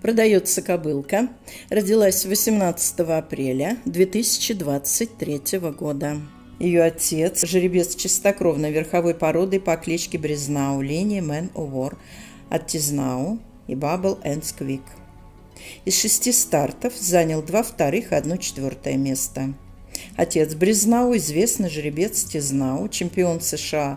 Продается кобылка. Родилась 18 апреля 2023 года. Ее отец – жеребец чистокровной верховой породы по кличке Брезнау, линии Man of War от Тизнау и Bubble and Squeak. Из 6 стартов занял 2 вторых и 1 четвертое место. Отец Брезнау – известный жеребец Тизнау, чемпион США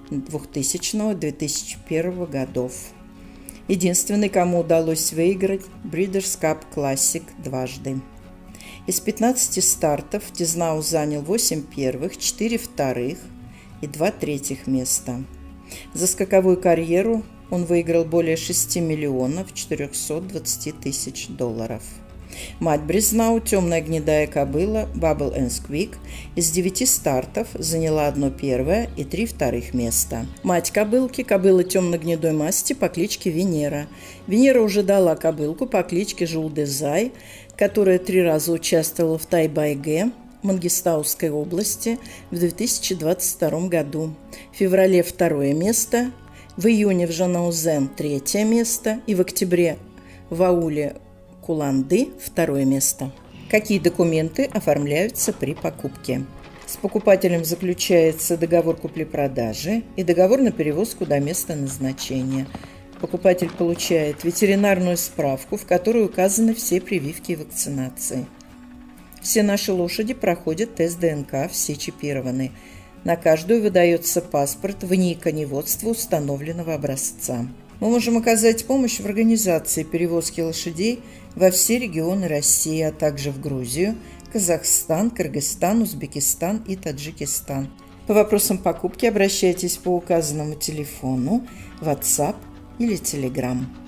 2000-2001 годов. Единственный, кому удалось выиграть Breeders' Cup Classic дважды. Из 15 стартов Тизнау занял 8 первых, 4 вторых и 2 третьих места. За скаковую карьеру он выиграл более 6 миллионов 420 тысяч долларов. Мать Брезнау, темная гнедая кобыла Bubble and Squeak, из 9 стартов заняла 1 первое и 3 вторых места. Мать кобылки – кобыла темно-гнедой масти по кличке Венера. Венера уже дала кобылку по кличке Жулдезай, которая 3 раза участвовала в Тай-Байге Мангистауской области в 2022 году. В феврале 2 место, в июне в Жанаузен 3 место и в октябре в ауле Куланды 2 место. Какие документы оформляются при покупке? С покупателем заключается договор купли-продажи и договор на перевозку до места назначения. Покупатель получает ветеринарную справку, в которой указаны все прививки и вакцинации. Все наши лошади проходят тест ДНК, все чипированы. На каждую выдается паспорт вне коневодства установленного образца. Мы можем оказать помощь в организации перевозки лошадей во все регионы России, а также в Грузию, Казахстан, Кыргызстан, Узбекистан и Таджикистан. По вопросам покупки обращайтесь по указанному телефону, WhatsApp или Telegram.